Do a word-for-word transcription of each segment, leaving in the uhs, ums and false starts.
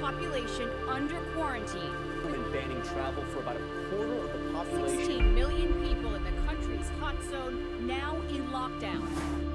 population under quarantine. And banning travel for about a quarter of the population. sixteen million people in the country's hot zone now in lockdown.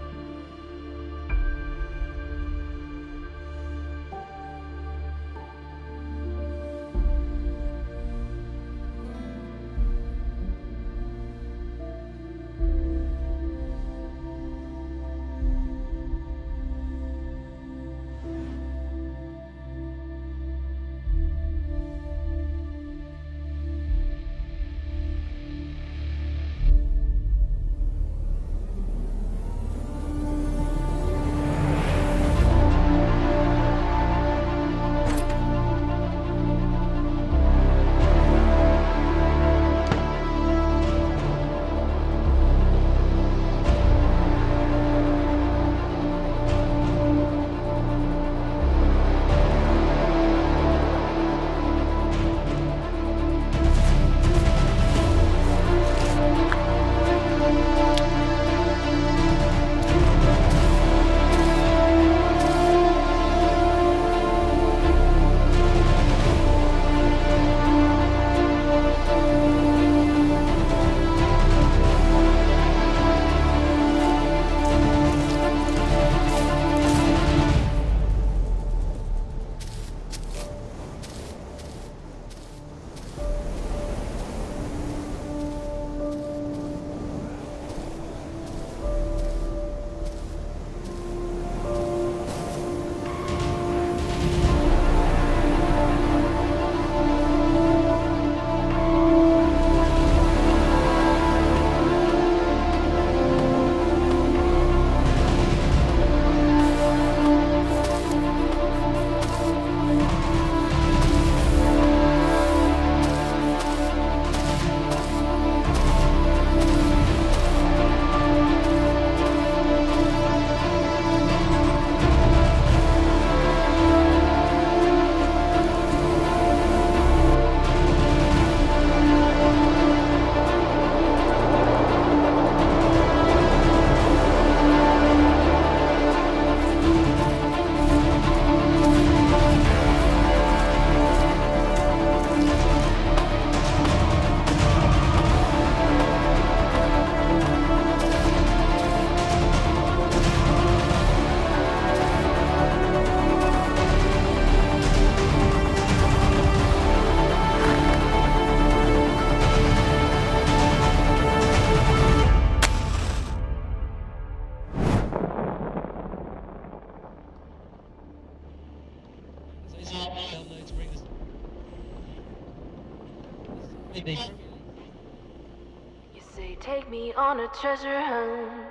You say take me on a treasure hunt.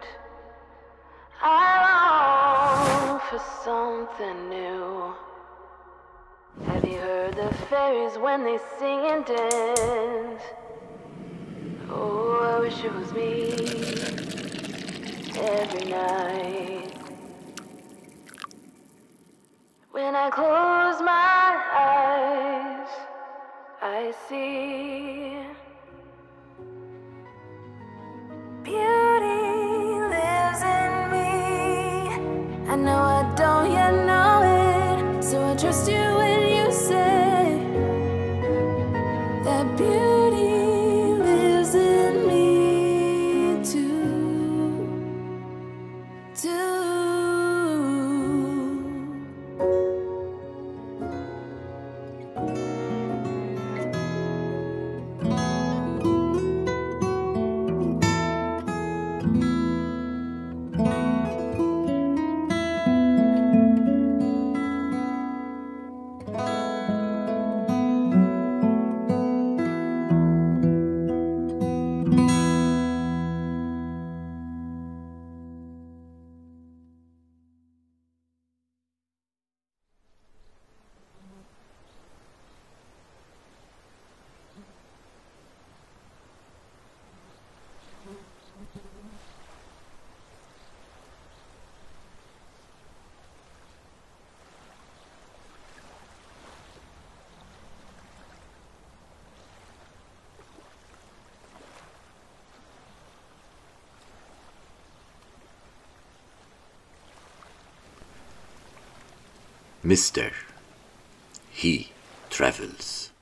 I long for something new. Have you heard the fairies when they sing and dance? Oh, I wish it was me every night. When I close my eyes, I see beauty lives in me. I know I don't yet know it, so I trust you when you say that beauty lives in me too, too. Mister, he travels.